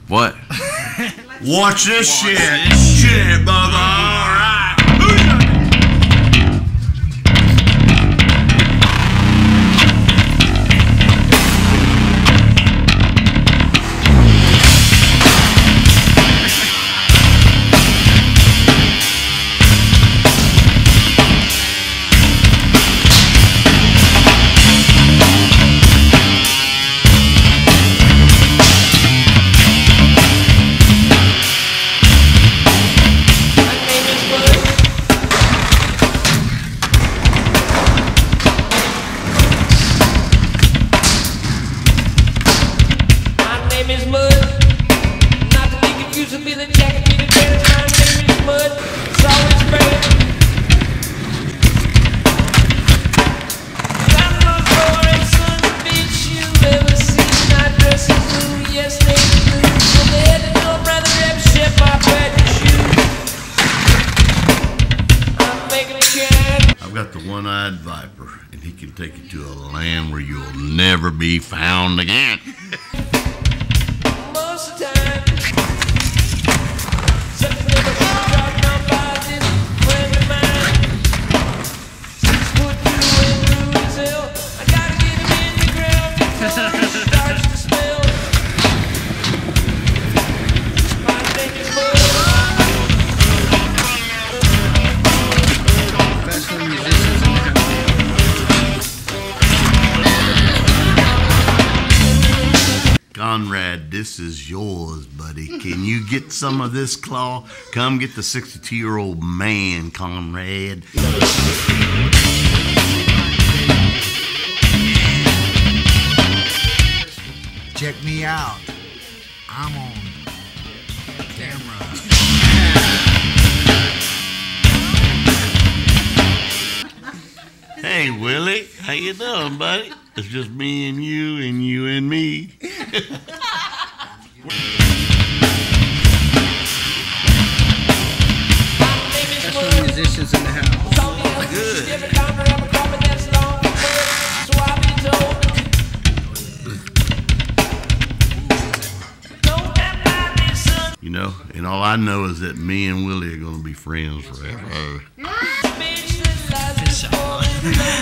What? Watch this shit. Shit, Bubba. All right. I've got the one-eyed viper, and he can take you to a land where you'll never be found again. Conrad, this is yours, buddy. Can you get some of this claw? Come get the 62-year-old man, Conrad. Check me out. I'm on camera. Hey, Willie. How you doing, buddy? It's just me and you and me. Professional musicians in the house. Good. You know, and all I know is that me and Willie are going to be friends forever.